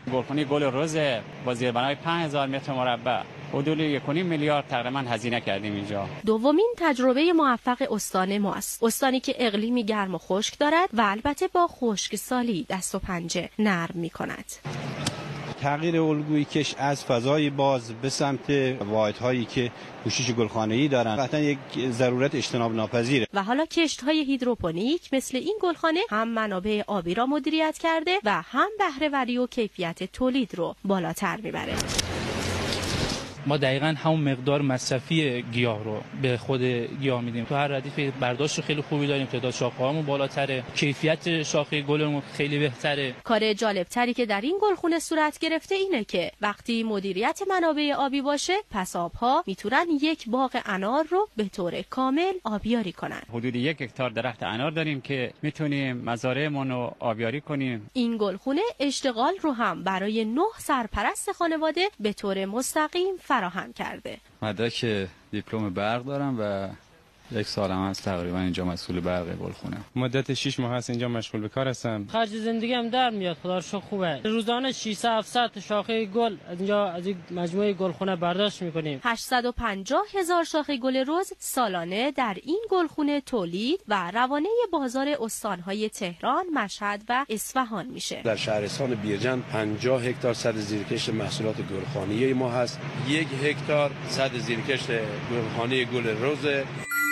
گلخانه گل رز با زیربنای 5000 متر مربع حدود 1.5 میلیارد تقریبا هزینه کردیم اینجا. دومین تجربه موفق استان ماست. استانی که اقلیمی گرم و خشک دارد و البته با خشکسالی دست و پنجه نرم می‌کند. تغییر الگوی کش از فضای باز به سمت واحدهایی که پوشش گلخانه‌ای دارند قطعا یک ضرورت اجتناب ناپذیره. و حالا کشت‌های هیدروپونیک مثل این گلخانه هم منابع آبی را مدیریت کرده و هم بهره‌وری و کیفیت تولید رو بالاتر میبره. ما دقیقاً همون مقدار مصرفی گیاه رو به خود گیاه میدیم. تو هر ردیف برداشت خیلی خوبی داریم، تعداد شاخه‌هامون بالاتره، کیفیت شاخه گلمون خیلی بهتره. کار جالب‌تری که در این گلخونه صورت گرفته اینه که وقتی مدیریت منابع آبی باشه، پس آبها میتونن یک باغ انار رو به طور کامل آبیاری کنن. حدود 1 هکتار درخت انار داریم که میتونیم مزارعمون رو آبیاری کنیم. این گلخونه اشتغال رو هم برای 9 سرپرست خانواده به طور مستقیم فراهم کرده. مدرک دیپلم برق دارم و 1 سال هم هست تقریبا اینجا مسئول برق گلخونه. مدت 6 ماه هست اینجا مشغول به کار هستم. خرج زندگیم در میاد، خدا رو شکر خوبه. روزانه 600-700 شاخه گل اینجا از این مجموعه گلخونه برداشت میکنیم. 850,000 شاخه گل رز سالانه در این گلخونه تولید و روانه بازار استانهای تهران، مشهد و اصفهان میشه. در شهرستان بیرجند 50 هکتار سد زیرکشت محصولات گلخانه‌ای ما هست. 1 هکتار سد زیرکشت گلخانه گل رز.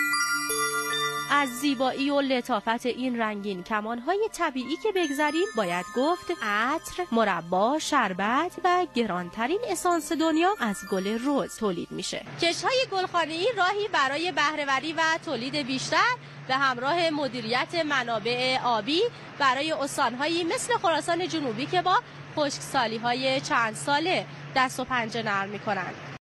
از زیبایی و لطافت این رنگین کمانهای طبیعی که بگذریم، باید گفت عطر، مربا، شربت و گرانترین اسانس دنیا از گل رز تولید میشه. کشت‌های گلخانه‌ای راهی برای بهره‌وری و تولید بیشتر به همراه مدیریت منابع آبی برای استانهایی مثل خراسان جنوبی که با خشکسالی‌های چند ساله دست و پنجه نرم می‌کنند.